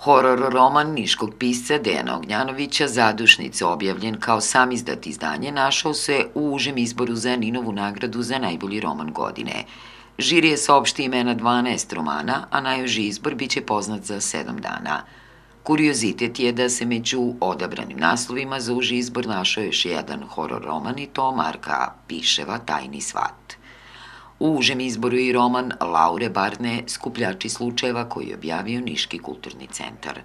Horor roman niškog pisca Dejana Ognjanovića "Zadušnica", objavljen kao samizdat izdanje, našao se u užem izboru za Ninovu nagradu za najbolji roman godine. Žiri je saopšti imena 12 romana, a najuži izbor biće poznat za 7 dana. Kuriozitet je da se među odabranim naslovima za uži izbor našao još jedan horor roman, i to Marka Piševa "Tajni svat". U užem izboru je i roman Laure Barne "Skupljači slučajeva", koji je objavio Niški kulturni centar.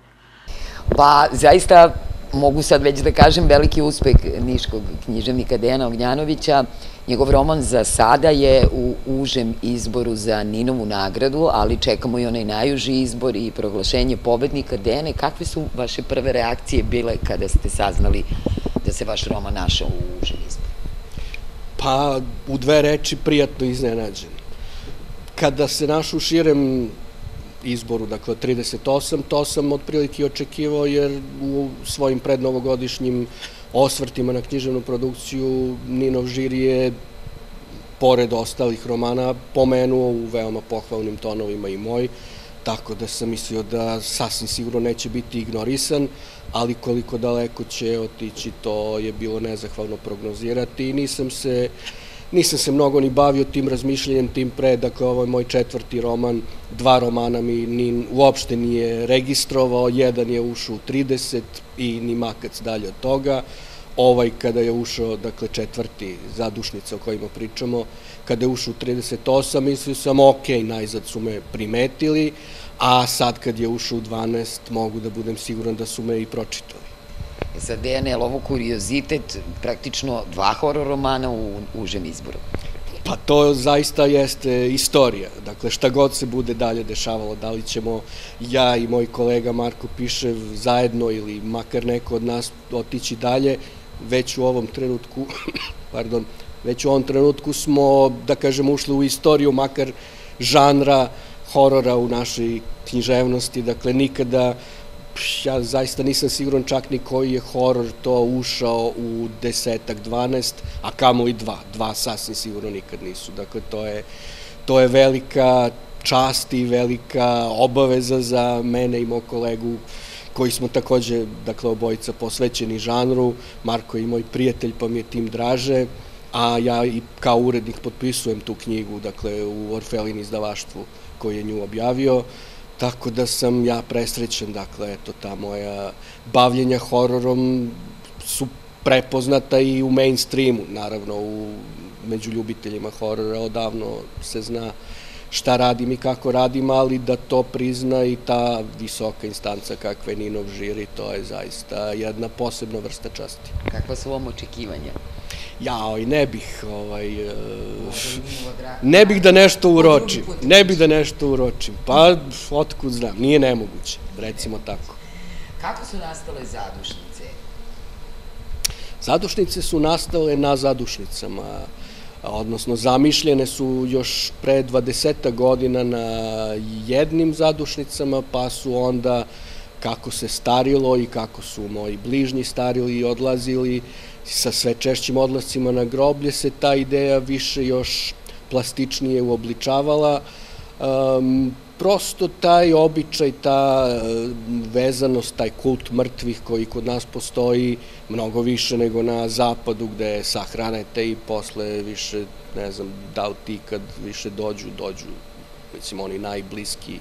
Pa, zaista, mogu sad već da kažem, veliki uspeh niškog književnika Dejana Ognjanovića. Njegov roman za sada je u užem izboru za Ninovu nagradu, ali čekamo i onaj najuži izbor i proglašenje pobednika. Dejane, kakve su vaše prve reakcije bile kada ste saznali da se vaš roman našao u užem izboru? Pa, u dve reči, prijatno iznenađen. Kada se našao u širem izboru, dakle 38, to sam otprilike očekivao, jer u svojim prednovogodišnjim osvrtima na književnu produkciju Ninov žiri je, pored ostalih romana, pomenuo u veoma pohvalnim tonovima i moj, tako da sam mislio da sasvim sigurno neće biti ignorisan, ali koliko daleko će otići, to je bilo nezahvalno prognozirati i nisam se mnogo ni bavio tim razmišljanjem, tim pre, dakle ovo je moj 4. roman, 2 romana mi uopšte nije registrovao, jedan je ušao u 30 i ni makac dalje od toga. Ovaj kada je ušao, dakle 4. Zadušnica o kojima pričamo, kada je ušao u 38, mislio sam ok, najzad su me primetili, a sad kad je ušao u 12, mogu da budem siguran da su me i pročitali. Sad, Dejane, je li ovo kuriozitet, praktično 2 horor romana u užem izboru? Pa to zaista jeste istorija. Dakle, šta god se bude dalje dešavalo, da li ćemo ja i moj kolega Marko Pišev zajedno ili makar neko od nas otići dalje, već u ovom trenutku, već u ovom trenutku smo, da kažem, ušli u istoriju makar žanra horora u našoj književnosti. Dakle, nikada, ja zaista nisam siguran čak ni koji je horor to ušao u 10-ak, 12, a kamoli 2. 2 sasvim sigurno nikad nisu. Dakle, to je velika čast i velika obaveza za mene i moj kolegu, koji smo takođe, dakle, obojica posvećeni žanru. Marko je i moj prijatelj, pa mi je tim draže, a ja i kao urednik potpisujem tu knjigu, dakle, u Orfelin izdavaštvu koji je nju objavio. Tako da sam ja presrećen, dakle, eto, ta moja bavljenja hororom su prepoznata i u mainstreamu, naravno, među ljubiteljima horora odavno se zna šta radim i kako radim, ali da to prizna i ta visoka instanca kakva je Ninov žiri, to je zaista jedna posebna vrsta časti. Kakva su vam očekivanja? Jao, i ne bih da nešto uročim, pa otkud znam, nije nemoguće, recimo tako. Kako su nastale zadušnice? Zadušnice su nastale na zadušnicama, odnosno zamišljene su još pre 20 godina na jednim zadušnicama, pa su onda, kako se starilo i kako su moji bližnji starili i odlazili, sa sve češćim odlascima na groblje se ta ideja više još plastičnije uobličavala. Prosto taj običaj, ta vezanost, taj kult mrtvih koji kod nas postoji mnogo više nego na zapadu, gde sahranete i posle više, ne znam, da li ti kad više dođu, mislim, oni najbliski.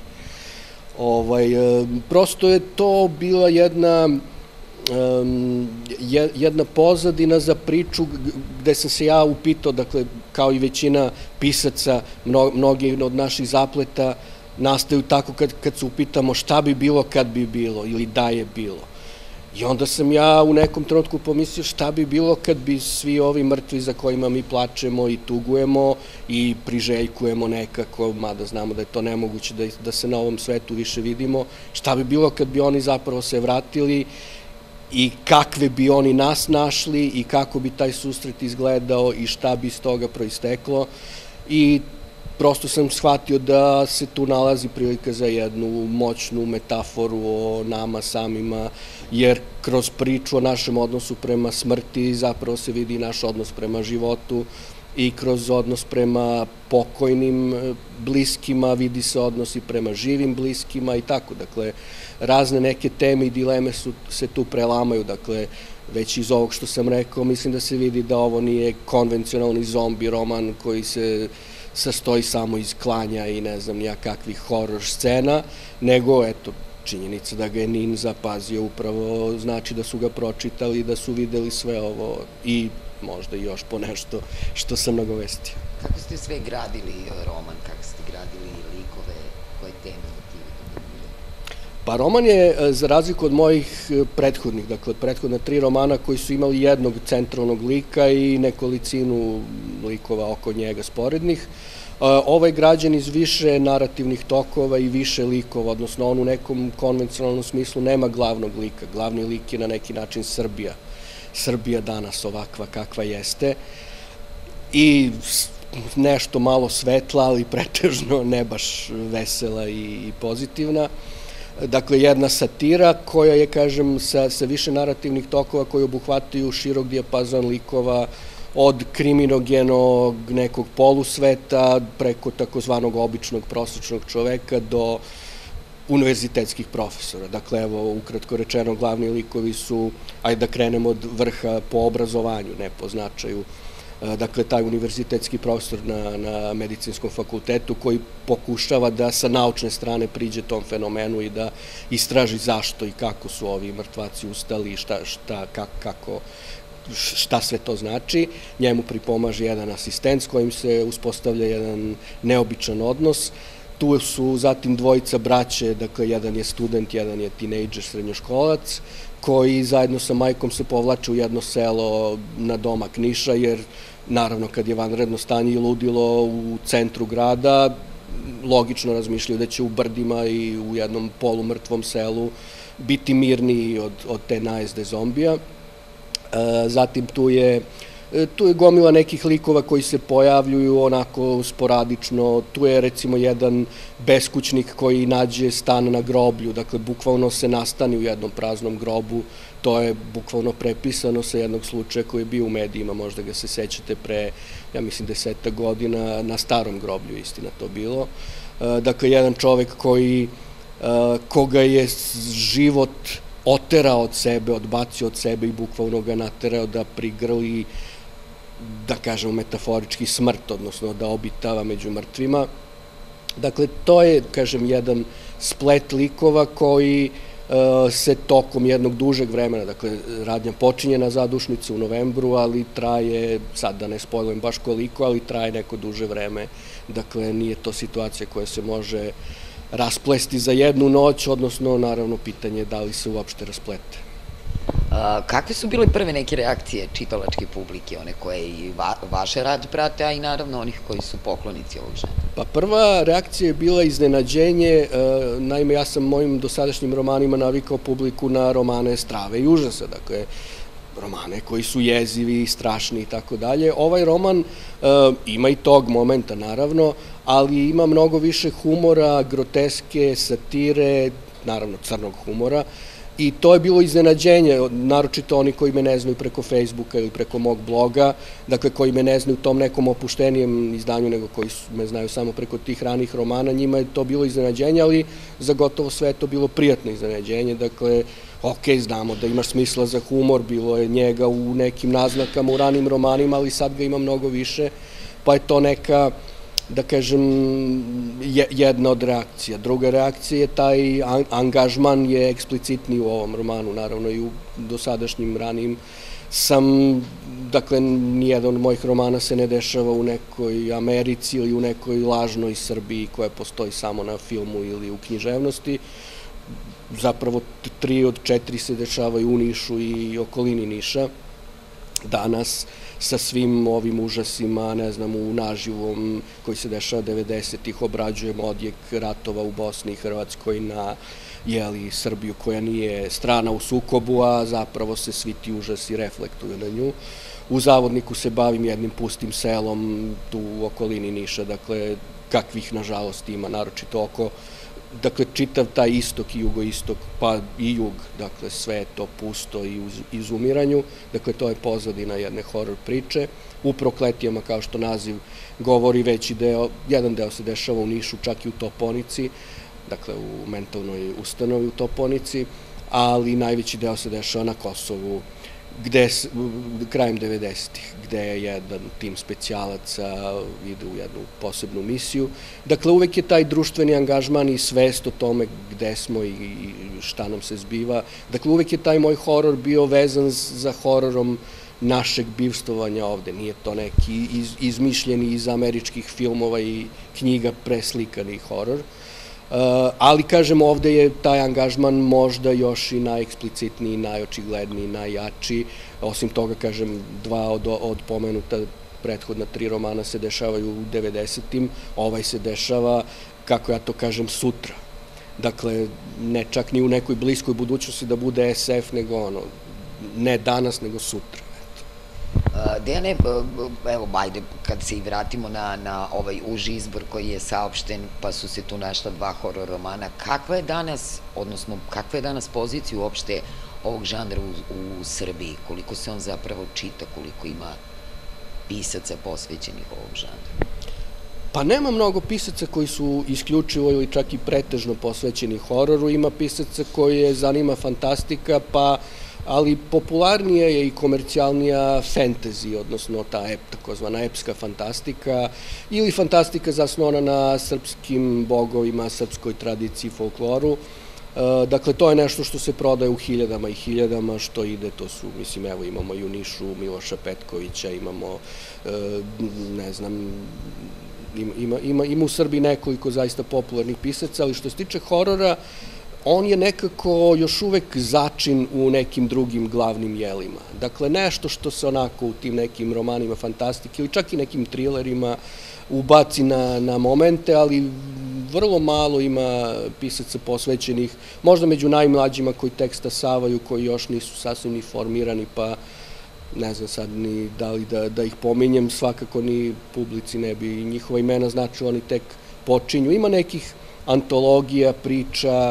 Prosto je to bila jedna pozadina za priču gde sam se ja upitao, dakle, kao i većina pisaca, mnogi od naših zapleta nastaju tako kad se upitamo šta bi bilo kad bi bilo ili da je bilo. I onda sam ja u nekom trenutku pomislio šta bi bilo kad bi svi ovi mrtvi za kojima mi plačemo i tugujemo i priželjkujemo nekako, mada znamo da je to nemoguće da se na ovom svetu više vidimo, šta bi bilo kad bi oni zapravo se vratili i kakve bi oni nas našli i kako bi taj susret izgledao i šta bi iz toga proisteklo. I prosto sam shvatio da se tu nalazi prilika za jednu moćnu metaforu o nama samima, jer kroz priču o našem odnosu prema smrti zapravo se vidi naš odnos prema životu i kroz odnos prema pokojnim bliskima, vidi se odnos i prema živim bliskima i tako. Dakle, razne neke teme i dileme se tu prelamaju. Dakle, već iz ovog što sam rekao, mislim da se vidi da ovo nije konvencionalni zombi roman koji se sastoji samo iz klanja i ne znam nijakakvih horor scena, nego, eto, činjenica da ga je Nin zapazio upravo znači da su ga pročitali, da su videli sve ovo i možda i još po nešto što sam nagovestio. Kako ste sve gradili roman, kako ste gradili likove, koje teme motive dominiraju? Pa roman je, za razliku od mojih prethodnih, dakle od prethodna 3 romana koji su imali jednog centralnog lika i nekolicinu likova oko njega sporednih, ovaj građan iz više narativnih tokova i više likova, odnosno on u nekom konvencionalnom smislu nema glavnog lika. Glavni lik je na neki način Srbija. Srbija danas ovakva kakva jeste i nešto malo svetla, ali pretežno ne baš vesela i pozitivna. Dakle, jedna satira koja je, kažem, sa više narativnih tokova koji obuhvataju širok dijapazon likova, od kriminogenog nekog polusveta preko takozvanog običnog prosečnog čoveka do univerzitetskih profesora. Dakle, evo, ukratko rečeno, glavni likovi su, ajde da krenemo od vrha po obrazovanju, ne po značaju. Dakle, taj univerzitetski profesor na medicinskom fakultetu koji pokušava da sa naučne strane priđe tom fenomenu i da istraži zašto i kako su ovi mrtvaci ustali i šta sve to znači. Njemu pripomaže jedan asistent s kojim se uspostavlja jedan neobičan odnos. Tu su zatim dvojica braće, dakle jedan je student, jedan je tinejdžer, srednjoškolac, koji zajedno sa majkom se povlače u jedno selo na domak Niša, jer naravno kad je vanredno stanje i ludilo u centru grada, logično razmišljaju da će u brdima i u jednom polumrtvom selu biti mirniji od te najezde zombija. Zatim tu je gomila nekih likova koji se pojavljuju onako sporadično. Tu je recimo jedan beskućnik koji nađe stan na groblju, dakle bukvalno se nastani u jednom praznom grobu. To je bukvalno prepisano sa jednog slučaja koji je bio u medijima, možda ga se sećate pre, ja mislim 10 godina, na starom groblju, istina to bilo. Dakle, jedan čovek koga je život oterao od sebe, odbacio od sebe i bukvalno ga naterao da prigrli, da kažemo metaforički, smrt, odnosno da obitava među mrtvima. Dakle, to je, kažem, jedan splet likova koji se tokom jednog dužeg vremena, dakle, radnja počinje na Zadušnici u novembru, ali traje, sad da ne spojlujem baš koliko, ali traje neko duže vreme. Dakle, nije to situacija koja se može rasplesti za jednu noć, odnosno, naravno, pitanje je da li se uopšte rasplete. Kakve su bile prve neke reakcije čitalačke publike, one koje i vaše rad prate, a i naravno onih koji su poklonici ovog žanra? Pa prva reakcija je bila iznenađenje. Naime, ja sam mojim dosadašnjim romanima navikao publiku na romane strave i užasa, dakle, romane koji su jezivi, strašni i tako dalje. Ovaj roman ima i tog momenta, naravno, ali ima mnogo više humora, groteske, satire, naravno crnog humora, i to je bilo iznenađenje, naročito oni koji me ne znaju preko Facebooka ili preko mog bloga, dakle koji me ne znaju u tom nekom opuštenijem izdanju, nego koji me znaju samo preko tih ranih romana, njima je to bilo iznenađenje, ali za gotovo sve je to bilo prijatno iznenađenje. Dakle, ok, znamo da ima smisla za humor, bilo je njega u nekim naznakama u ranim romanima, ali sad ga ima mnogo više, pa je to neka, da kažem, jedna od reakcija. Druga reakcija je taj angažman je eksplicitniji u ovom romanu, naravno i u dosadašnjim ranijim dakle, nijedan od mojih romana se ne dešava u nekoj Americi ili u nekoj lažnoj Srbiji koja postoji samo na filmu ili u književnosti. Zapravo 3 od 4 se dešavaju u Nišu i okolini Niša. Danas, sa svim ovim užasima, ne znam, u naživom koji se dešava 90-ih, obrađujemo odjek ratova u Bosni i Hrvatskoj na Srbiju koja nije strana u sukobu, a zapravo se svi ti užasi reflektuju na nju. U Zavodniku se bavim jednim pustim selom tu u okolini Niša, dakle, kakvih nažalost ima, naročito oko dakle, čitav taj istok i jugoistok, pa i jug, dakle, sve je to pusto i u izumiranju, dakle, to je pozadina jedne horor priče. U Prokletijama, kao što naziv govori, jedan deo se dešava u Nišu, čak i u Toponici, dakle, u mentalnoj ustanovi u Toponici, ali najveći deo se dešava na Kosovu, krajem 90-ih, gde je jedan tim specijalaca ide u jednu posebnu misiju. Dakle, uvek je taj društveni angažman i svest o tome gde smo i šta nam se zbiva. Dakle, uvek je taj moj horor bio vezan za hororom našeg bivstvovanja ovde. Nije to neki izmišljeni iz američkih filmova i knjiga preslikani horor. Ali, kažem, ovde je taj angažman možda još i najeksplicitniji, najočigledniji, najjači. Osim toga, kažem, dva od pomenuta prethodna 3 romana se dešavaju u 90-im, ovaj se dešava, kako ja to kažem, sutra. Dakle, ne čak ni u nekoj bliskoj budućnosti da bude SF, nego ne danas, nego sutra. Dejane, evo, ajde, kad se i vratimo na ovaj uži izbor koji je saopšten, pa su se tu našla 2 horor romana, kakva je danas pozicija uopšte ovog žanra u Srbiji? Koliko se on zapravo čita, koliko ima pisaca posvećenih ovog žanru? Pa nema mnogo pisaca koji su isključivo ili čak i pretežno posvećeni hororu, ima pisaca koje zanima fantastika, ali popularnija je i komercijalnija fantasy, odnosno ta takozvana epska fantastika ili fantastika zasnovana na srpskim bogovima, srpskoj tradiciji, folkloru. Dakle, to je nešto što se prodaje u hiljadama i hiljadama, što ide, to su, mislim, evo, imamo i u Nišu Miloša Petkovića, imamo, ne znam, ima u Srbiji nekoliko zaista popularnih pisaca, ali što se tiče horora, on je nekako još uvek začin u nekim drugim glavnim jelima. Dakle, nešto što se onako u tim nekim romanima fantastike ili čak i nekim trilerima ubaci na momente, ali vrlo malo ima pisaca posvećenih, možda među najmlađima koji tek stasavaju, koji još nisu sasvim ni formirani, pa ne znam sad ni da li da ih pominjem, svakako ni publici ne bi njihova imena značila, oni tek počinju. Ima nekih antologija, priča,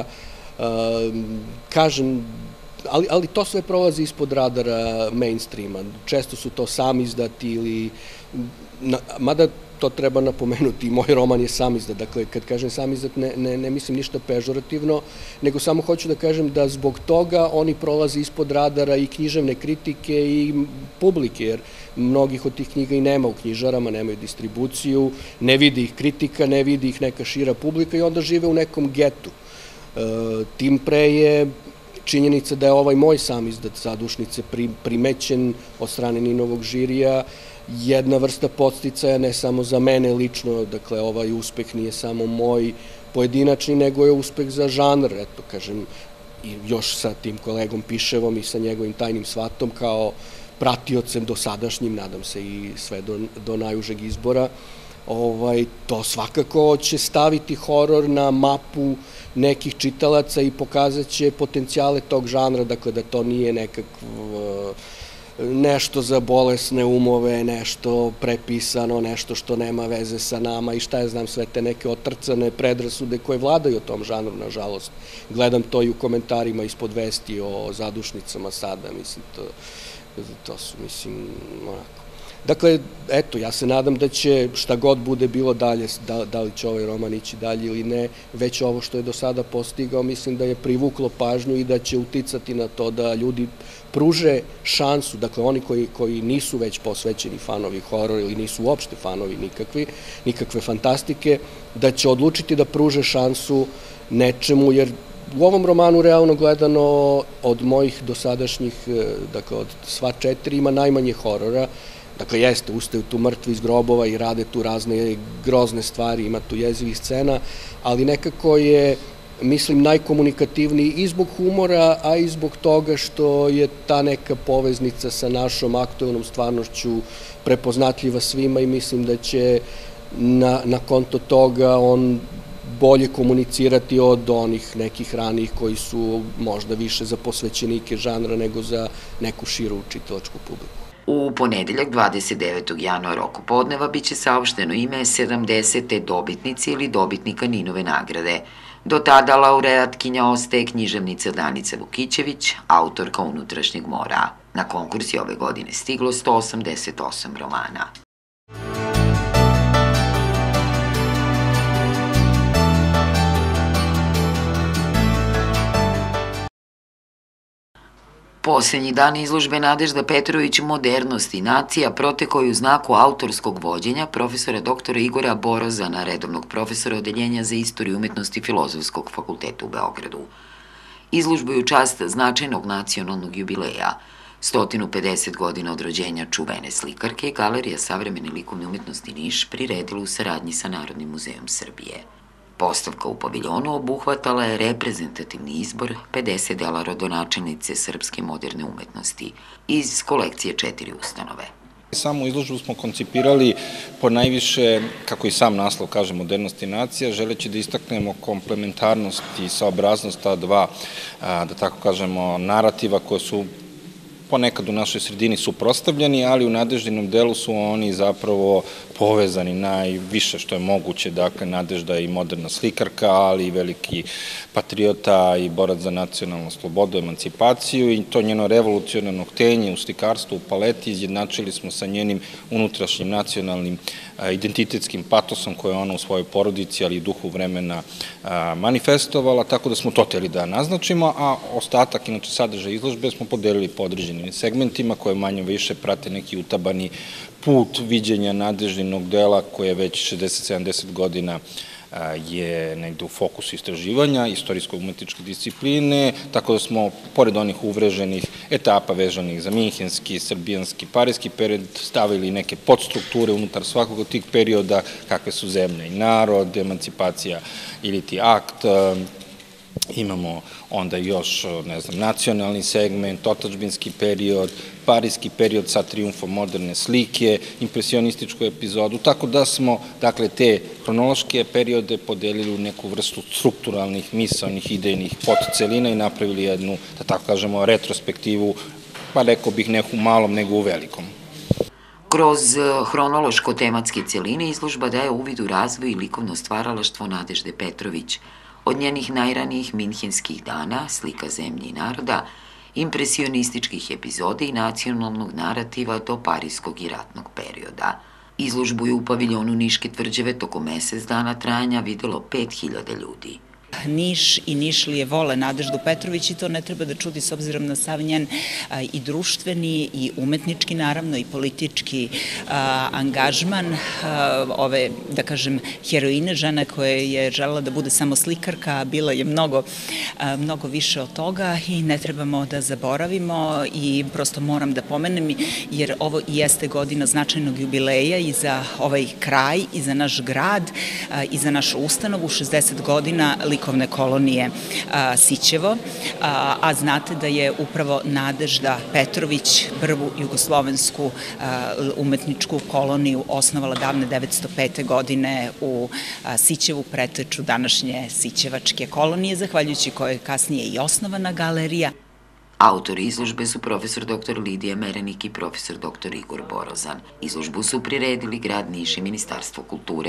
kažem, ali to sve prolazi ispod radara mainstreama. Često su to samizdati ili, mada to treba napomenuti, moj roman je samizdat, dakle, kad kažem samizdat ne mislim ništa pežorativno, nego samo hoću da kažem da zbog toga oni prolaze ispod radara i književne kritike i publike, jer mnogih od tih knjiga i nema u knjižarama, nemaju distribuciju, ne vidi ih kritika, ne vidi ih neka šira publika i onda žive u nekom getu. Tim pre je činjenica da je ovaj moj samizdat Zadušnice primećen od strane Ninovog žirija, jedna vrsta podsticaja ne samo za mene lično, dakle ovaj uspeh nije samo moj pojedinačni, nego je uspeh za žanr, eto kažem, i još sa tim kolegom Piševom i sa njegovim tajnim svatom kao pratiocem dosadašnjim, nadam se i sve do najužeg izbora. To svakako će staviti horor na mapu nekih čitalaca i pokazat će potencijale tog žanra, dakle da to nije nešto za bolesne umove, nešto prepisano, nešto što nema veze sa nama i šta je znam, sve te neke otrcane predrasude koje vladaju o tom žanru, nažalost. Gledam to i u komentarima ispod vesti o Zadušnicama sada, mislim, to su, mislim, onako. Dakle, eto, ja se nadam da će šta god bude bilo dalje, da li će ovaj roman ići dalje ili ne, već ovo što je do sada postigao, mislim da je privuklo pažnju i da će uticati na to da ljudi pruže šansu, dakle oni koji nisu već posvećeni fanovi horora ili nisu uopšte fanovi nikakve fantastike, da će odlučiti da pruže šansu nečemu, jer u ovom romanu realno gledano od mojih dosadašnjih, dakle od sva 4 ima najmanje horora. Dakle, jeste, ustaju tu mrtvi iz grobova i rade tu razne grozne stvari, ima tu jezivih scena, ali nekako je, mislim, najkomunikativniji i zbog humora, a i zbog toga što je ta neka poveznica sa našom aktuelnom stvarnošću prepoznatljiva svima i mislim da će na konto toga on bolje komunicirati od onih nekih ranijih koji su možda više za posvećenike žanra nego za neku širu čitalačku publiku. U ponedeljak 29. januara oko podneva biće saopšteno ime 70. dobitnice ili dobitnika Ninove nagrade. Do tada laureatkinja ostaje književnica Danica Vukićević, autorka Unutrašnjeg mora. Na konkurs je ove godine stiglo 188 romana. Poslednji dan izložbe Nadežda Petrović Modernost i nacija protekao je u znaku autorskog vođenja profesora doktora Igora Borozana, redovnog profesora Odeljenja za istoriju umetnosti Filozofskog fakulteta u Beogradu. Izložbu je u čast značajnog nacionalnog jubileja, 150 godina od rođenja čuvene slikarke, Galerija savremene likovne umetnosti Niš priredila u saradnji sa Narodnim muzejom Srbije. Postavka u paviljonu obuhvatala je reprezentativni izbor 50 dela rodonačelnice srpske moderne umetnosti iz kolekcije 4 ustanove. Samu izložbu smo koncipirali po najviše, kako i sam naslov kaže, modernost i nacija, želeći da istaknemo komplementarnost i saobraznost ta dva, da tako kažemo, narativa koje su ponekad u našoj sredini suprotstavljeni, ali u Nadeždinom delu su oni zapravo povezani najviše što je moguće, dakle Nadežda je i moderna slikarka, ali i veliki patriota i borac za nacionalnu slobodu, emancipaciju i to njeno revolucionarno htenje u slikarstvu, u paleti izjednačili smo sa njenim unutrašnjim nacionalnim identitetskim patosom koje je ona u svojoj porodici, ali i duhu vremena manifestovala, tako da smo to hteli da naznačimo, a ostatak, inače sadržaj izložbe, smo podelili po određenim segmentima koje manje više prate neki utabani put viđenja Nadeždinog dela koje već 60-70 godina je negde u fokusu istraživanja, istorijsko-umetničke discipline, tako da smo, pored onih uvreženih etapa vežanih za minhenski, srbijanski, parijski period, stavili neke podstrukture unutar svakog od tih perioda, kakve su zemlja i narod, emancipacija ili ti akt, imamo onda još, ne znam, nacionalni segment, otadžbinski period, parijski period sa trijumfom moderne slike, impresionističku epizodu, tako da smo, dakle, te hronološke periode podelili u neku vrstu strukturalnih, misaonih, idejnih podcelina i napravili jednu, da tako kažemo, retrospektivu, pa rekao bih neku malom nego u velikom. Kroz hronološko-tematske celine izložba daje uvid u razvoj i likovno stvaralaštvo Nadežde Petrović, od njenih najranijih minhenskih dana, slika zemlje i naroda, impresionističkih epizoda i nacionalnog narativa do parijskog i ratnog perioda. Izložbu je u paviljonu Niške tvrđave tokom mesec dana trajanja videlo 5000 ljudi. Niš i Nišlije vole Nadeždu Petrović i to ne treba da čudi s obzirom na sav njen i društveni i umetnički, naravno i politički angažman ove, da kažem, heroine, žene koja je želela da bude samo slikarka, a bila je mnogo više od toga i ne trebamo da zaboravimo i prosto moram da pomenem jer ovo jeste godina značajnog jubileja i za ovaj kraj i za naš grad i za našu ustanovu, 60 godina likovne kolonije Sićevo, a znate da je upravo Nadežda Petrović prvu jugoslovensku umetničku koloniju osnovala davne 905. godine u Sićevu, preteču današnje Sićevačke kolonije, zahvaljujući kojoj je kasnije i osnovana galerija. Autori izložbe su profesor dr. Lidija Merenik i profesor dr. Igor Borozan. Izložbu su priredili grad Niš i Ministarstvo kulture.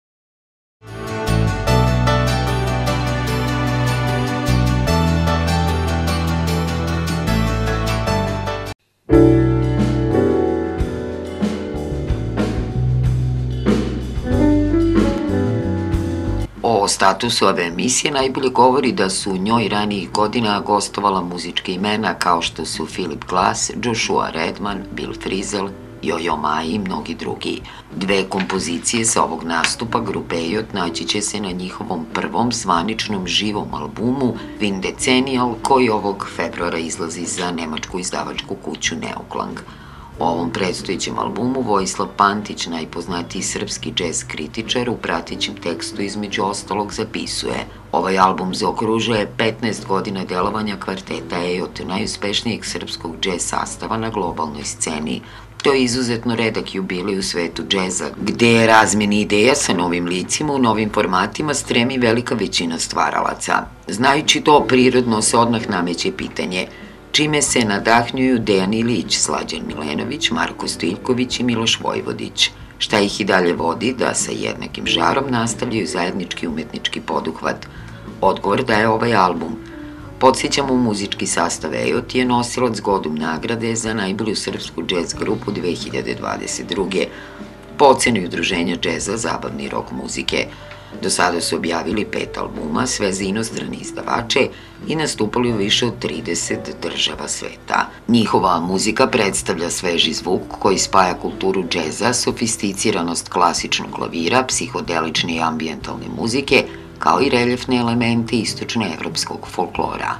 O statusu ove emisije najbolje govori da su u njoj ranijih godina gostovala muzičke imena kao što su Philip Glass, Joshua Redman, Bill Frisell, Jojo Ma i mnogi drugi. Dve kompozicije sa ovog nastupa grupe Ejot naći će se na njihovom prvom zvaničnom živom albumu Vindecennial koji ovog februara izlazi za nemačku izdavačku kuću Neoklang. O ovom predstojećem albumu Vojislav Pantić, najpoznatiji srpski džez kritičar, u pratećem tekstu između ostalog zapisuje: ovaj album zaokružuje 15 godina delovanja kvarteta Ejot, najuspešnijeg srpskog džez sastava na globalnoj sceni. To je izuzetno redak jubilej u svetu džeza, gde je razmeni ideja sa novim licima u novim formatima stremi velika većina stvaralaca. Znajući to, prirodno se odmah nameće pitanje čime se nadahnjuju Dejan Ilić, Slađan Milenović, Marko Stojiljković i Miloš Vojvodić. Šta ih i dalje vodi da sa jednakim žarom nastavljaju zajednički umetnički poduhvat? Odgovor daje ovaj album. Podsjećamo, muzički sastav EOT je nosilac Godum nagrade za najbolju srpsku džez grupu 2022. po oceni Udruženja džeza zabavni rok muzike. Do sada su objavili 5 albuma, sve za inostrane izdavače i nastupali u više od 30 država sveta. Njihova muzika predstavlja sveži zvuk koji spaja kulturu džeza, sofisticiranost klasičnog klavira, psihodelične i ambijentalne muzike, kao i reljefne elemente istočnoevropskog folklora.